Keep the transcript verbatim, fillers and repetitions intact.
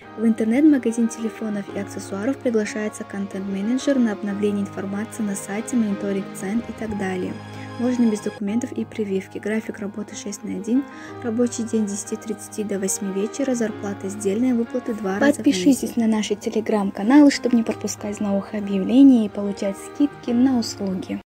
В интернет-магазин телефонов и аксессуаров приглашается контент-менеджер на обновление информации на сайте, мониторинг цен и так далее. Можно без документов и прививки. График работы шесть на один, рабочий день с десяти тридцати до восьми вечера, зарплата сдельная, выплаты два раза в месяц. Подпишитесь на наши телеграм-каналы, чтобы не пропускать новых объявлений и получать скидки на услуги.